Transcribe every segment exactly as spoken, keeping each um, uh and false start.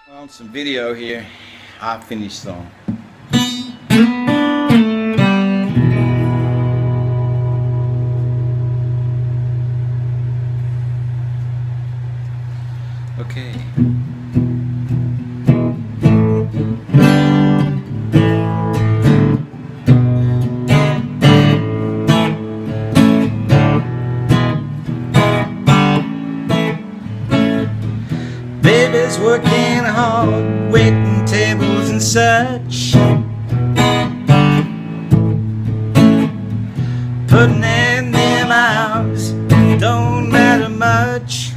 On some video here, I finished song. Okay. Baby's working hard, waiting tables and such, putting in them hours, don't matter much.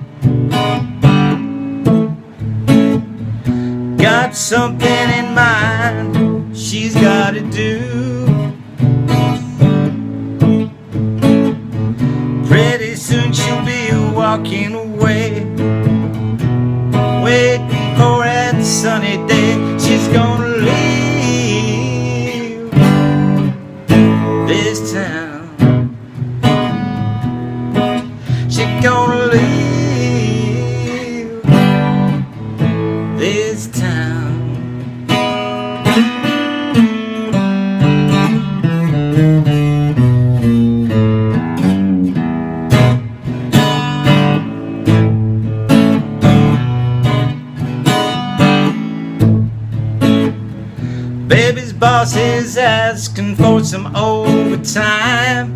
Got something in mind she's gotta do. Pretty soon she'll be walking away, waiting for that sunny day. She's gonna leave this town. She's gonna leave this town. Baby's boss is asking for some overtime.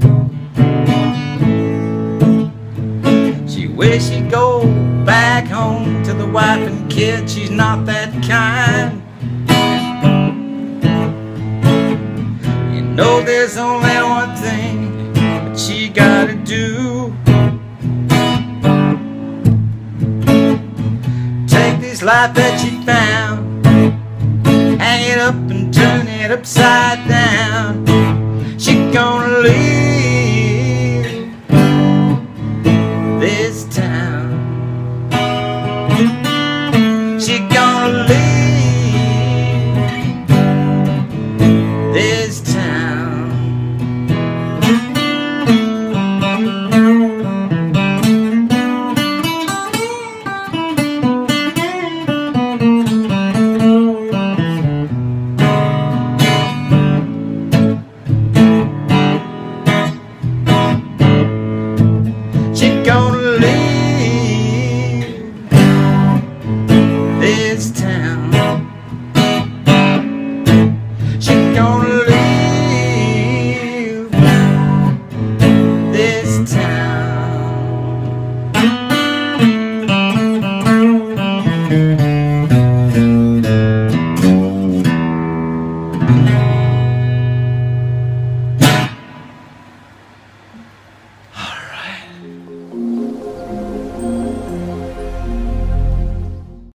She wish she'd go back home to the wife and kids. She's not that kind. You know there's only one thing that she gotta do. Take this life that she found, hang it up and turn it upside down.